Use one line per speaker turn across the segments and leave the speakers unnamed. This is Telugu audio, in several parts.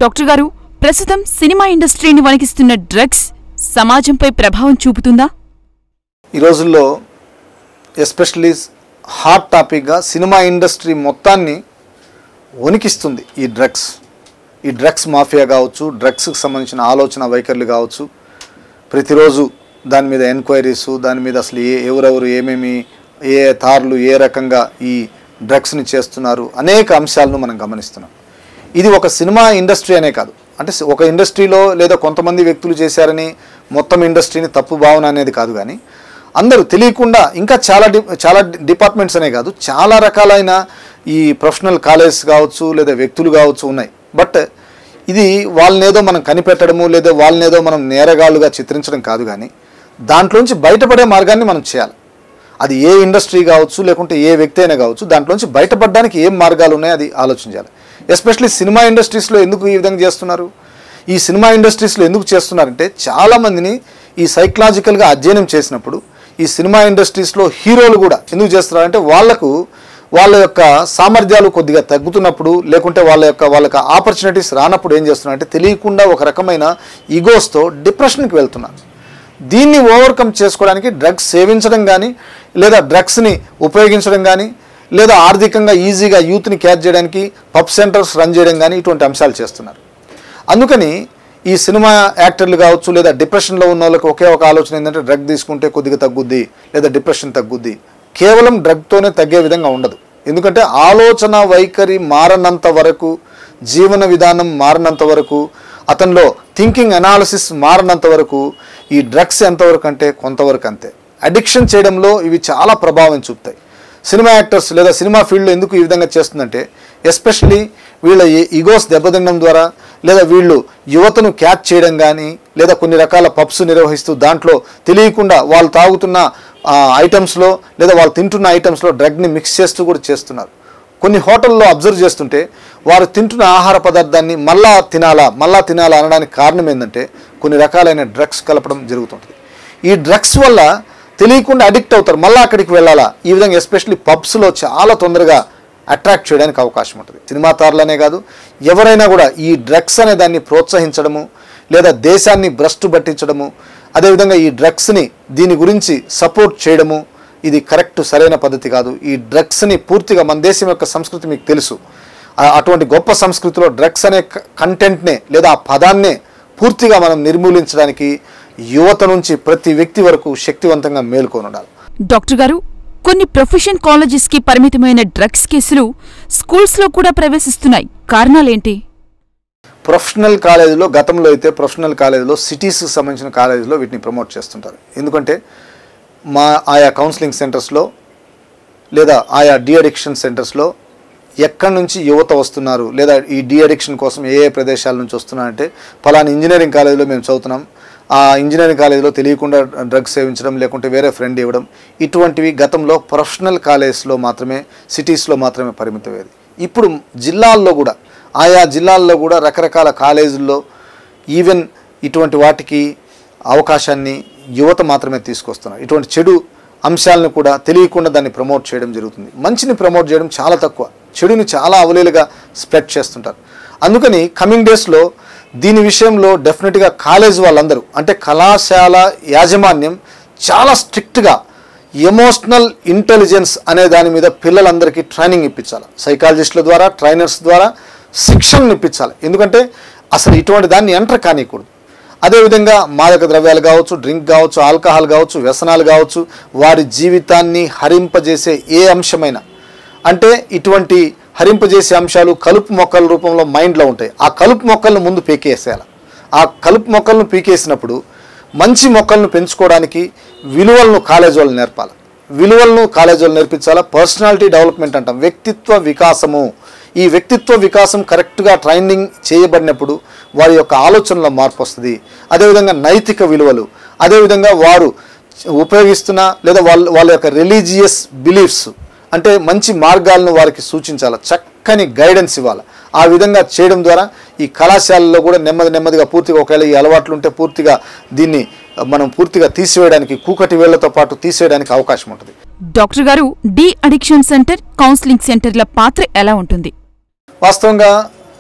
డాక్టర్ గారు, ప్రస్తుతం సినిమా ఇండస్ట్రీని వణికిస్తున్న డ్రగ్స్ సమాజంపై ప్రభావం చూపుతుందా?
ఈ రోజుల్లో ఎస్పెషల్లీ హాట్ టాపిక్గా సినిమా ఇండస్ట్రీ మొత్తాన్ని వణికిస్తుంది ఈ డ్రగ్స్ మాఫియా కావచ్చు, డ్రగ్స్కి సంబంధించిన ఆలోచన వైఖరులు కావచ్చు. ప్రతిరోజు దాని మీద ఎంక్వైరీసు, దాని మీద అసలు ఎవరెవరు ఏమేమి ఏ తారులు ఏ రకంగా ఈ డ్రగ్స్ని చేస్తున్నారు అనేక అంశాలను మనం గమనిస్తున్నాం. ఇది ఒక సినిమా ఇండస్ట్రీ అనే కాదు, అంటే ఒక ఇండస్ట్రీలో లేదా కొంతమంది వ్యక్తులు చేశారని మొత్తం ఇండస్ట్రీని తప్పు భావన అనేది కాదు, కానీ అందరూ తెలియకుండా ఇంకా చాలా డిపార్ట్మెంట్స్ అనే కాదు, చాలా రకాలైన ఈ ప్రొఫెషనల్ కాలేజెస్ కావచ్చు లేదా వ్యక్తులు కావచ్చు ఉన్నాయి. బట్ ఇది వాళ్ళనేదో మనం కనిపెట్టడము లేదా వాళ్ళనేదో మనం నేరగాళ్ళుగా చిత్రించడం కాదు, కానీ దాంట్లోంచి బయటపడే మార్గాన్ని మనం చేయాలి. అది ఏ ఇండస్ట్రీ కావచ్చు లేకుంటే ఏ వ్యక్తి అయినా కావచ్చు, దాంట్లోంచి బయటపడడానికి ఏం మార్గాలు ఉన్నాయో అది ఆలోచించాలి. ఎస్పెషల్లీ సినిమా ఇండస్ట్రీస్లో ఎందుకు ఈ విధంగా చేస్తున్నారు? ఈ సినిమా ఇండస్ట్రీస్లో ఎందుకు చేస్తున్నారంటే చాలామందిని ఈ సైకలాజికల్గా అధ్యయనం చేసినప్పుడు ఈ సినిమా ఇండస్ట్రీస్లో హీరోలు కూడా ఎందుకు చేస్తున్నారంటే వాళ్ళ యొక్క సామర్థ్యాలు కొద్దిగా తగ్గుతున్నప్పుడు లేకుంటే వాళ్ళకి ఆపర్చునిటీస్ రానప్పుడు ఏం చేస్తున్నారంటే తెలియకుండా ఒక రకమైన ఈగోస్తో డిప్రెషన్కి వెళ్తున్నారు. దీన్ని ఓవర్కమ్ చేసుకోవడానికి డ్రగ్స్ సేవించడం కానీ లేదా డ్రగ్స్ని ఉపయోగించడం కానీ లేదా ఆర్థికంగా ఈజీగా యూత్ని క్యాచ్ చేయడానికి పబ్ సెంటర్స్ రన్ చేయడం కానీ ఇటువంటి అంశాలు చేస్తున్నారు. అందుకని ఈ సినిమా యాక్టర్లు కావచ్చు లేదా డిప్రెషన్లో ఉన్న వాళ్ళకి ఒకే ఒక ఆలోచన ఏంటంటే డ్రగ్ తీసుకుంటే కొద్దిగా తగ్గుద్ది లేదా డిప్రెషన్ తగ్గుద్ది. కేవలం డ్రగ్తోనే తగ్గే విధంగా ఉండదు. ఎందుకంటే ఆలోచన వైఖరి మారనంత వరకు, జీవన విధానం మారనంత వరకు, అతనిలో థింకింగ్ అనాలిసిస్ మారనంత వరకు ఈ డ్రగ్స్ ఎంతవరకు అంటే కొంతవరకు అంతే. అడిక్షన్ చేయడంలో ఇవి చాలా ప్రభావం చూపుతాయి. సినిమా యాక్టర్స్ లేదా సినిమా ఫీల్డ్లో ఎందుకు ఈ విధంగా చేస్తుందంటే ఎస్పెషల్లీ వీళ్ళ ఈగోస్ దెబ్బతినడం ద్వారా లేదా వీళ్ళు యువతను క్యాచ్ చేయడం కానీ లేదా కొన్ని రకాల పబ్స్ నిర్వహిస్తూ దాంట్లో తెలియకుండా వాళ్ళు తాగుతున్న ఐటమ్స్లో లేదా వాళ్ళు తింటున్న ఐటమ్స్లో డ్రగ్ని మిక్స్ చేస్తూ కూడా చేస్తున్నారు. కొన్ని హోటల్లో అబ్జర్వ్ చేస్తుంటే వారు తింటున్న ఆహార పదార్థాన్ని మళ్ళా తినాలా అనడానికి కారణం ఏంటంటే కొన్ని రకాలైన డ్రగ్స్ కలపడం జరుగుతుంటుంది. ఈ డ్రగ్స్ వల్ల తెలియకుండా అడిక్ట్ అవుతారు, మళ్ళీ అక్కడికి వెళ్ళాలా. ఈ విధంగా ఎస్పెషల్లీ పబ్స్లో చాలా తొందరగా అట్రాక్ట్ చేయడానికి అవకాశం ఉంటుంది. సినిమా తారలనే కాదు, ఎవరైనా కూడా ఈ డ్రగ్స్ అనే దాన్ని ప్రోత్సహించడము లేదా దేశాన్ని భ్రష్టు పట్టించడము, అదేవిధంగా ఈ డ్రగ్స్ని దీని గురించి సపోర్ట్ చేయడము ఇది కరెక్ట్ సరైన పద్ధతి కాదు. ఈ డ్రగ్స్ని పూర్తిగా మన దేశం యొక్క సంస్కృతి మీకు తెలుసు. అటువంటి గొప్ప సంస్కృతిలో డ్రగ్స్ అనే కంటెంట్నే లేదా ఆ పదాన్నే పూర్తిగా మనం నిర్మూలించడానికి యువత నుంచి ప్రతి వ్యక్తి వరకు శక్తివంతంగా మేల్కొని ఉండాలి.
డాక్టర్ గారు, కొన్ని ప్రొఫెషన్ కాలేజెస్కి పరిమితమైన డ్రగ్స్ కేసులు స్కూల్స్లో కూడా ప్రవేశిస్తున్నాయి. కారణాలేంటి?
ప్రొఫెషనల్ కాలేజీలో గతంలో అయితే ప్రొఫెషనల్ కాలేజీలో సిటీస్కి సంబంధించిన కాలేజీలో వీటిని ప్రమోట్ చేస్తుంటారు. ఎందుకంటే ఆయా కౌన్సిలింగ్ సెంటర్స్లో లేదా ఆయా డీ అడిక్షన్ సెంటర్స్లో ఎక్కడి నుంచి యువత వస్తున్నారు లేదా ఈ డీ అడిక్షన్ కోసం ఏ ప్రదేశాల నుంచి వస్తున్నారంటే ఫలానా ఇంజనీరింగ్ కాలేజీలో మేము చదువుతున్నాం, ఆ ఇంజనీరింగ్ కాలేజీలో తెలియకుండా డ్రగ్స్ సేవించడం లేకుంటే వేరే ఫ్రెండ్ ఇవ్వడం, ఇటువంటివి గతంలో ప్రొఫెషనల్ కాలేజెస్లో మాత్రమే సిటీస్లో మాత్రమే పరిమితమయ్యేది. ఇప్పుడు ఆయా జిల్లాల్లో కూడా రకరకాల కాలేజీల్లో ఈవెన్ ఇటువంటి వాటికి అవకాశాన్ని యువత మాత్రమే తీసుకొస్తున్నారు. ఇటువంటి చెడు అంశాలను కూడా తెలియకుండా దాన్ని ప్రమోట్ చేయడం జరుగుతుంది. మంచిని ప్రమోట్ చేయడం చాలా తక్కువ, చెడుని చాలా అవలీలుగా స్ప్రెడ్ చేస్తుంటారు. అందుకని కమింగ్ డేస్లో దీని విషయంలో డెఫినెట్గా కాలేజ్ వాళ్ళందరూ అంటే కళాశాల యాజమాన్యం చాలా స్ట్రిక్ట్గా ఎమోషనల్ ఇంటెలిజెన్స్ అనే దాని మీద పిల్లలందరికీ ట్రైనింగ్ ఇప్పించాలి. సైకాలజిస్టుల ద్వారా, ట్రైనర్స్ ద్వారా శిక్షణ ఇప్పించాలి. ఎందుకంటే అసలు ఇటువంటి దాన్ని ఎంటర్ కానియకూడదు. అదేవిధంగా మాదక ద్రవ్యాలు కావచ్చు, డ్రింక్ కావచ్చు, ఆల్కహాల్ కావచ్చు, వ్యసనాలు కావచ్చు, వారి జీవితాన్ని హరింపజేసే ఏ అంశమైనా అంటే ఇటువంటి హరింపజేసే అంశాలు కలుపు మొక్కల రూపంలో మైండ్లో ఉంటాయి. ఆ కలుపు మొక్కలను ముందు పీకేసేయాలి. ఆ కలుపు మొక్కలను పీకేసినప్పుడు మంచి మొక్కలను పెంచుకోవడానికి విలువలను కాలేజ్ వాళ్ళు నేర్పాలి. విలువలను కాలేజ్ వాళ్ళు నేర్పించాలా. పర్సనాలిటీ డెవలప్మెంట్ అంటాం, వ్యక్తిత్వ వికాసము. ఈ వ్యక్తిత్వ వికాసం కరెక్ట్గా ట్రైనింగ్ చేయబడినప్పుడు వారి యొక్క ఆలోచనలో మార్పు వస్తుంది. అదేవిధంగా నైతిక విలువలు, అదేవిధంగా వారు ఉపయోగిస్తున్న లేదా వాళ్ళ యొక్క రిలీజియస్ బిలీఫ్స్ అంటే మంచి మార్గాలను వారికి సూచించాలి, చక్కని గైడెన్స్ ఇవ్వాలి. ఆ విధంగా చేయడం ద్వారా ఈ కళాశాలలో కూడా నెమ్మదిగా పూర్తిగా ఒకవేళ ఈ అలవాట్లు ఉంటే పూర్తిగా దీన్ని మనం పూర్తిగా తీసివేయడానికి కూకటి వేళ్లతో పాటు తీసేయడానికి అవకాశం ఉంటుంది.
డాక్టర్ గారు, డీ అడిక్షన్ సెంటర్, కౌన్సిలింగ్ సెంటర్ల పాత్ర ఎలా ఉంటుంది?
వాస్తవంగా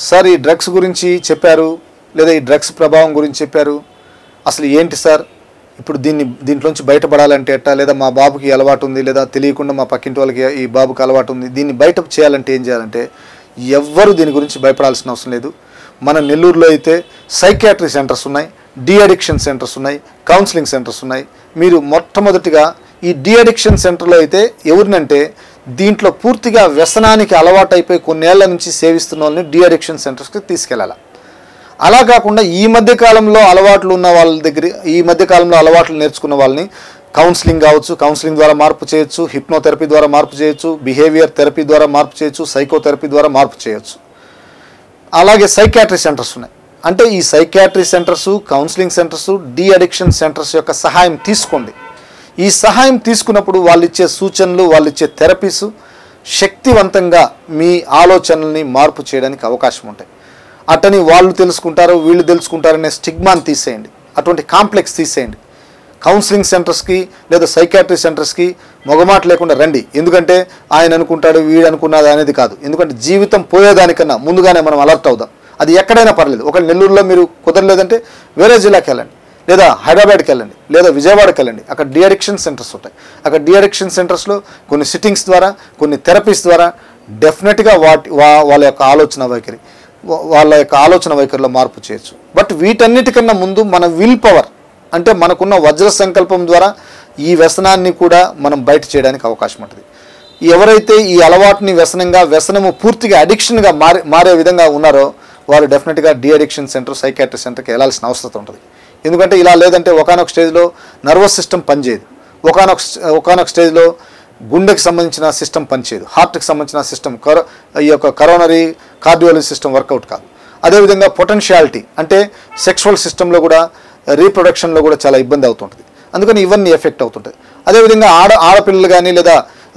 సార్ ఈ డ్రగ్స్ గురించి చెప్పారు, లేదా ఈ డ్రగ్స్ ప్రభావం గురించి చెప్పారు, అసలు ఏంటి సార్ ఇప్పుడు దీంట్లోంచి బయటపడాలంటే ఎట్టా, లేదా మా బాబుకి అలవాటు ఉంది, లేదా తెలియకుండా మా పక్కింటి వాళ్ళకి ఈ బాబుకి అలవాటు ఉంది, దీన్ని బయట చేయాలంటే ఏం చేయాలంటే ఎవ్వరు దీని గురించి భయపడాల్సిన అవసరం లేదు. మన నెల్లూరులో అయితే సైకియాట్రీ సెంటర్స్ ఉన్నాయి, డీ అడిక్షన్ సెంటర్స్ ఉన్నాయి, కౌన్సిలింగ్ సెంటర్స్ ఉన్నాయి. మీరు మొట్టమొదటిగా ఈ డీ అడిక్షన్ సెంటర్లో అయితే ఎవరినంటే దీంట్లో పూర్తిగా వ్యసనానికి అలవాటు అయిపోయి కొన్నేళ్ల నుంచి సేవిస్తున్న వాళ్ళని డీ అడిక్షన్ సెంటర్స్కి తీసుకెళ్ళాలి. అలా కాకుండా ఈ మధ్యకాలంలో అలవాట్లు ఉన్న వాళ్ళ దగ్గర, ఈ మధ్యకాలంలో అలవాట్లు నేర్చుకున్న వాళ్ళని కౌన్సిలింగ్ కావచ్చు, కౌన్సిలింగ్ ద్వారా మార్పు చేయొచ్చు, హిప్నోథెరపీ ద్వారా మార్పు చేయొచ్చు, బిహేవియర్ థెరపీ ద్వారా మార్పు చేయొచ్చు, సైకోథెరపీ ద్వారా మార్పు చేయొచ్చు. అలాగే సైకియాట్రీ సెంటర్స్ ఉన్నాయి. అంటే ఈ psychiatry centres, counselling centres, de addiction centres యొక్క సహాయం తీసుకోండి. ఈ సహాయం తీసుకున్నప్పుడు వాళ్ళు ఇచ్చే సూచనలు, వాళ్ళు ఇచ్చే థెరపీస్ శక్తివంతంగా మీ ఆలోచనల్ని మార్పు చేయడానికి అవకాశం ఉంటాయి. అటని వాళ్ళు తెలుసుకుంటారు, వీళ్ళు తెలుసుకుంటారనే స్టిగ్మాని తీసేయండి, అటువంటి కాంప్లెక్స్ తీసేయండి. కౌన్సిలింగ్ సెంటర్స్కి లేదా సైకియాట్రీ సెంటర్స్కి మొగమాట లేకుండా రండి. ఎందుకంటే ఆయన అనుకుంటాడు, వీడు అనుకున్నది అనేది కాదు. ఎందుకంటే జీవితం పోయేదానికన్నా ముందుగానే మనం అలర్ట్ అవుదాం. అది ఎక్కడైనా పర్లేదు. ఒక నెల్లూరులో మీరు కుదరలేదంటే వేరే జిల్లాకి వెళ్ళండి, లేదా హైదరాబాద్కి వెళ్ళండి, లేదా విజయవాడకి వెళ్ళండి. అక్కడ డీ అడిక్షన్ సెంటర్స్ ఉంటాయి. అక్కడ డీ అడిక్షన్ సెంటర్స్లో కొన్ని సిట్టింగ్స్ ద్వారా, కొన్ని థెరపీస్ ద్వారా డెఫినెట్గా వాళ్ళ యొక్క ఆలోచన వైఖరిలో మార్పు చేయొచ్చు. బట్ వీటన్నిటికన్నా ముందు మన విల్ పవర్, అంటే మనకున్న వజ్ర సంకల్పం ద్వారా ఈ వ్యసనాన్ని కూడా మనం బయట చేయడానికి అవకాశం ఉంటుంది. ఎవరైతే ఈ అలవాటుని వ్యసనము పూర్తిగా అడిక్షన్గా మారే విధంగా ఉన్నారో వారు డెఫినెట్గా డీ అడిక్షన్ సెంటర్, సైకియాట్రీ సెంటర్కి వెళ్ళాల్సిన అవసరం ఉంటుంది. ఎందుకంటే ఇలా లేదంటే ఒకానొక స్టేజ్లో నర్వస్ సిస్టమ్ పనిచేయదు, ఒకానొక స్టేజ్లో గుండెకి సంబంధించిన సిస్టమ్ పనిచేయదు, హార్ట్కి సంబంధించిన సిస్టమ్, ఈ యొక్క కరోనరీ కార్డియాలజీ సిస్టమ్ వర్కౌట్ కాదు. అదేవిధంగా పొటెన్షియాలిటీ అంటే సెక్షువల్ సిస్టంలో కూడా, రీప్రొడక్షన్లో కూడా చాలా ఇబ్బంది అవుతుంటుంది. అందుకని ఇవన్నీ ఎఫెక్ట్ అవుతుంటుంది. అదేవిధంగా ఆడపిల్లలు కానీ లేదా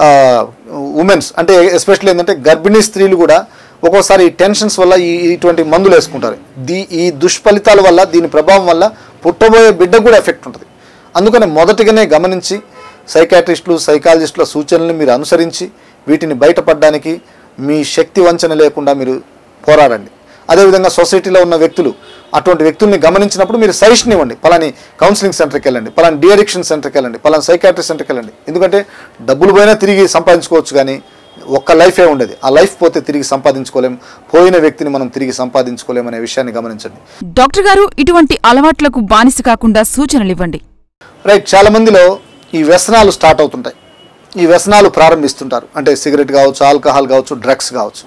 ఉమెన్స్ అంటే ఎస్పెషల్లీ ఏంటంటే గర్భిణీ స్త్రీలు కూడా ఒక్కోసారి ఈ టెన్షన్స్ వల్ల ఇటువంటి మందులు వేసుకుంటారు. ఈ దుష్ఫలితాల వల్ల, దీని ప్రభావం వల్ల పుట్టబోయే బిడ్డకు కూడా ఎఫెక్ట్ ఉంటుంది. అందుకని మొదటిగానే గమనించి సైకాట్రిస్టులు, సైకాలజిస్టుల సూచనలను మీరు అనుసరించి వీటిని బయటపడడానికి మీ శక్తి వంచన లేకుండా మీరు పోరాడండి. అదేవిధంగా సొసైటీలో ఉన్న వ్యక్తులు, అటువంటి వ్యక్తుల్ని గమనించినప్పుడు మీరు సజెషన్ ఇవ్వండి. పలాని కౌన్సిలింగ్ సెంటర్కి వెళ్ళండి, పలాని డీ అడిక్షన్ సెంటర్కి వెళ్ళండి, పలాని సైకాట్రీ సెంటర్కి వెళ్ళండి. ఎందుకంటే డబ్బులు పోయినా తిరిగి సంపాదించుకోవచ్చు, కానీ ఒక్క లైఫే ఉండేది. ఆ లైఫ్ పోతే తిరిగి సంపాదించుకోలేం, పోయిన వ్యక్తిని మనం తిరిగి సంపాదించుకోలేం అనే విషయాన్ని గమనించండి.
డాక్టర్ గారు, ఇటువంటి అలవాట్లకు బానిస కాకుండా సూచనలు ఇవ్వండి.
రైట్. చాలా మందిలో ఈ వ్యసనాలు స్టార్ట్ అవుతుంటాయి, ఈ వ్యసనాలు ప్రారంభిస్తుంటారు. అంటే సిగరెట్ కావచ్చు, ఆల్కహాల్ కావచ్చు, డ్రగ్స్ కావచ్చు.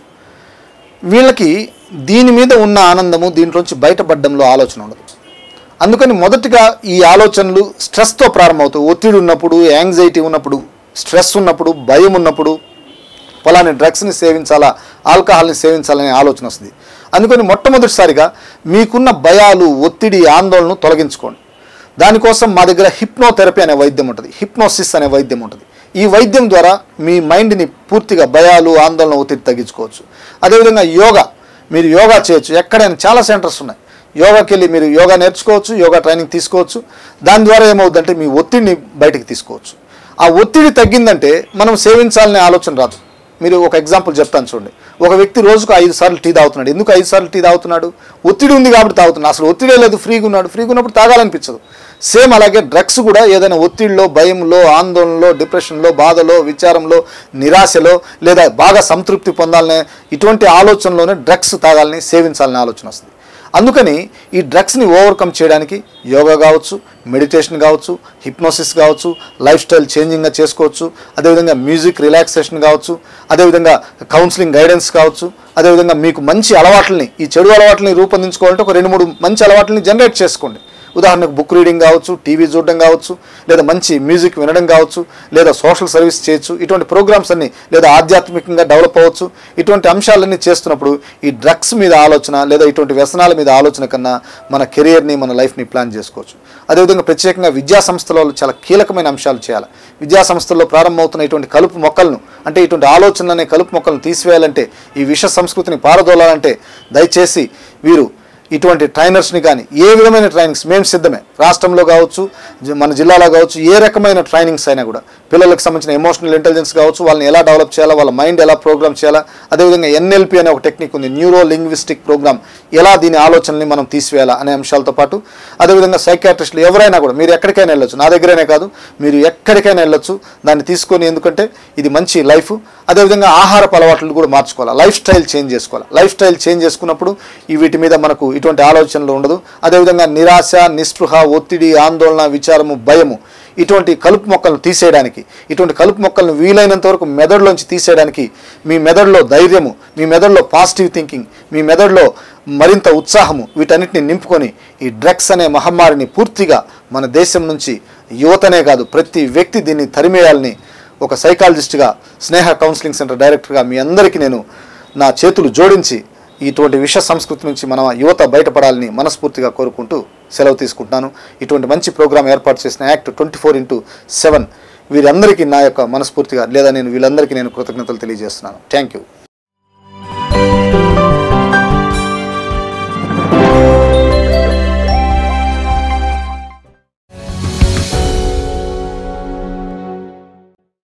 వీళ్ళకి దీని మీద ఉన్న ఆనందము, దీంట్లోంచి బయటపడడంలో ఆలోచన ఉండదు. అందుకని మొదటిగా ఈ ఆలోచనలు స్ట్రెస్తో ప్రారంభమవుతాయి. ఒత్తిడి ఉన్నప్పుడు, యాంగ్జైటీ ఉన్నప్పుడు, స్ట్రెస్ ఉన్నప్పుడు, భయం ఉన్నప్పుడు ఫలాని డ్రగ్స్ని సేవించాలా, ఆల్కహాల్ని సేవించాలనే ఆలోచన వస్తుంది. అందుకని మొట్టమొదటిసారిగా మీకున్న భయాలు, ఒత్తిడి, ఆందోళనను తొలగించుకోండి. దానికోసం మా దగ్గర హిప్నోథెరపీ అనే వైద్యం ఉంటుంది, హిప్నోసిస్ అనే వైద్యం ఉంటుంది. ఈ వైద్యం ద్వారా మీ మైండ్ని పూర్తిగా భయాలు, ఆందోళన, ఒత్తిడి తగ్గించుకోవచ్చు. అదేవిధంగా మీరు యోగా చేయొచ్చు. ఎక్కడైనా చాలా సెంటర్స్ ఉన్నాయి. యోగాకి వెళ్ళి మీరు యోగా నేర్చుకోవచ్చు, యోగా ట్రైనింగ్ తీసుకోవచ్చు. దాని ద్వారా ఏమవుతుందంటే మీ ఒత్తిడిని బయటకు తీసుకోవచ్చు. ఆ ఒత్తిడి తగ్గిందంటే మనం సేవించాలనే ఆలోచన రాదు. మీరు ఒక ఎగ్జాంపుల్ చెప్తాను చూడండి. ఒక వ్యక్తి రోజుకు 5 సార్లు టీ తాగుతున్నాడు. ఎందుకు 5 సార్లు టీ తాగుతున్నాడు? ఒత్తిడి ఉంది కాబట్టి తాగుతున్నాడు. అసలు ఒత్తిడే లేదు, ఫ్రీగా ఉన్నాడు. ఫ్రీగా ఉన్నప్పుడు తాగాలనిపించదు. సేమ్ అలాగే డ్రగ్స్ కూడా ఏదైనా ఒత్తిడిలో, భయంలో, ఆందోళనలో, డిప్రెషన్లో, బాధలో, విచారంలో, నిరాశలో, లేదా బాగా సంతృప్తి పొందాలనే ఇటువంటి ఆలోచనలోనే డ్రగ్స్ తాగాలని, సేవించాలనే ఆలోచన వస్తుంది. అందుకని ఈ డ్రగ్స్ని ఓవర్కమ్ చేయడానికి యోగా కావచ్చు, మెడిటేషన్ కావచ్చు, హిప్నోసిస్ కావచ్చు, లైఫ్ స్టైల్ చేంజింగ్గా చేసుకోవచ్చు. అదేవిధంగా మ్యూజిక్ రిలాక్సేషన్ కావచ్చు, అదేవిధంగా కౌన్సిలింగ్ గైడెన్స్ కావచ్చు. అదేవిధంగా మీకు మంచి అలవాట్లని, ఈ చెడు అలవాట్లని రూపొందించుకోవాలంటే ఒక 2-3 మంచి అలవాట్లని జనరేట్ చేసుకోండి. ఉదాహరణకు బుక్ రీడింగ్ కావచ్చు, టీవీ చూడడం కావచ్చు, లేదా మంచి మ్యూజిక్ వినడం కావచ్చు, లేదా సోషల్ సర్వీస్ చేయొచ్చు. ఇటువంటి ప్రోగ్రామ్స్ అన్ని, లేదా ఆధ్యాత్మికంగా డెవలప్ అవ్వచ్చు. ఇటువంటి అంశాలన్నీ చేస్తున్నప్పుడు ఈ డ్రగ్స్ మీద ఆలోచన, లేదా ఇటువంటి వ్యసనాల మీద ఆలోచన కన్నా మన కెరియర్ని, మన లైఫ్ని ప్లాన్ చేసుకోవచ్చు. అదేవిధంగా ప్రత్యేకంగా విద్యా సంస్థలలో చాలా కీలకమైన అంశాలు చేయాలి. విద్యా సంస్థల్లో ప్రారంభమవుతున్న ఇటువంటి కలుపు మొక్కలను, అంటే ఇటువంటి ఆలోచనలనే కలుపు మొక్కలను తీసివేయాలంటే, ఈ విష సంస్కృతిని పారదోలాలంటే దయచేసి వీరు ఇటువంటి ట్రైనర్స్ని కానీ ఏ విధమైన ట్రైనింగ్స్ మేము సిద్ధమే. రాష్ట్రంలో కావచ్చు, మన జిల్లాలో కావచ్చు, ఏ రకమైన ట్రైనింగ్స్ అయినా కూడా పిల్లలకు సంబంధించిన ఎమోషనల్ ఇంటెలిజెన్స్ కావచ్చు, వాళ్ళని ఎలా డెవలప్ చేయాలా, వాళ్ళ మైండ్ ఎలా ప్రోగ్రామ్ చేయాలా, అదేవిధంగా NLP అనే ఒక టెక్నిక్ ఉంది, న్యూరో లింగ్విస్టిక్ ప్రోగ్రామ్, ఎలా దీని ఆలోచనల్ని మనం తీసివేయాలా అనే అంశాలతో పాటు అదేవిధంగా సైకాట్రిస్టులు ఎవరైనా కూడా మీరు ఎక్కడికైనా వెళ్ళొచ్చు, నా దగ్గరనే కాదు మీరు ఎక్కడికైనా వెళ్ళొచ్చు దాన్ని తీసుకొని. ఎందుకంటే ఇది మంచి లైఫ్. అదేవిధంగా ఆహారపు అలవాట్లు కూడా మార్చుకోవాలి, లైఫ్ స్టైల్ చేంజ్ చేసుకోవాలి. లైఫ్ స్టైల్ చేంజ్ చేసుకున్నప్పుడు వీటి మీద మనకు ఇటువంటి ఆలోచనలు ఉండదు. అదేవిధంగా నిరాశ, నిస్పృహ, ఒత్తిడి, ఆందోళన, విచారము, భయము, ఇటువంటి కలుపు మొక్కలను తీసేయడానికి, ఇటువంటి కలుపు మొక్కలను వీలైనంత వరకు మెదడులోంచి తీసేయడానికి మీ మెదడులో ధైర్యము, మీ మెదడులో పాజిటివ్ థింకింగ్, మీ మెదడులో మరింత ఉత్సాహము, వీటన్నిటిని నింపుకొని ఈ డ్రగ్స్ అనే మహమ్మారిని పూర్తిగా మన దేశం నుంచి యువతనే కాదు ప్రతి వ్యక్తి దీన్ని తరిమేయాలని ఒక సైకాలజిస్ట్గా, స్నేహ కౌన్సిలింగ్ సెంటర్ డైరెక్టర్గా మీ అందరికీ నేను నా చేతులు జోడించి ఇటువంటి విష సంస్కృతి నుంచి మన యువత బయటపడాలని మనస్ఫూర్తిగా కోరుకుంటూ సెలవు తీసుకుంటున్నాను. ఇటువంటి మంచి ప్రోగ్రాం ఏర్పాటు చేసిన యాక్ట్ 24/7 వీరందరికీ నా యొక్క మనస్ఫూర్తిగా లేదా వీళ్ళందరికీ నేను కృతజ్ఞతలు తెలియజేస్తున్నాను. Thank you.